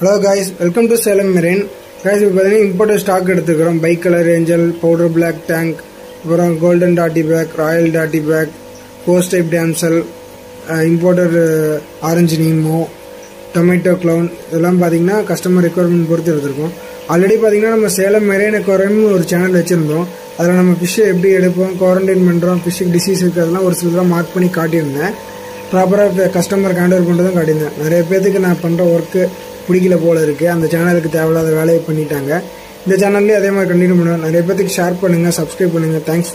Hello guys, welcome to Salem Marine. Guys, இப்போ பார்த்தீங்கன்னா imported stock எடுத்துக்கிறோம். Bike colour angel, powder black tank, அப்புறம் golden dotty back, royal dotty back, post type damsel, imported orange nemo, tomato clown, இதெல்லாம் பார்த்தீங்கன்னா customer requirement பொறுத்து எடுத்திருக்கோம். Already பார்த்தீங்கன்னா நம்ம சேலம் மெரைன் அக்வாரியம் ஒரு சேனல் வச்சுருந்தோம். அதில் நம்ம ஃபிஷ்ஷை எப்படி எடுப்போம், குவாரண்டைன் பண்ணுறோம், ஃபிஷ்ஷுக்கு டிசீஸ் இருக்கிறதுலாம் ஒரு சிலதெல்லாம் மார்க் பண்ணி காட்டியிருந்தேன். ப்ராப்பராக கஸ்டமருக்கு ஹேண்ட் ஓவர் பண்ணுறதும் காட்டியிருந்தேன். நிறைய பேருக்கு நான் பண்ணுற ஒர்க்கு பிடிக்கல போல இருக்குது. அந்த சேனலுக்கு தேவையில்லாத வேலையை பண்ணிட்டாங்க. இந்த சேனல்லேயே அதே மாதிரி கண்டினியூ பண்ணுவேன். நிறைய பேருக்கு ஷேர் பண்ணுங்கள், சப்ஸ்கிரைப் பண்ணுங்கள். தேங்க்ஸ்.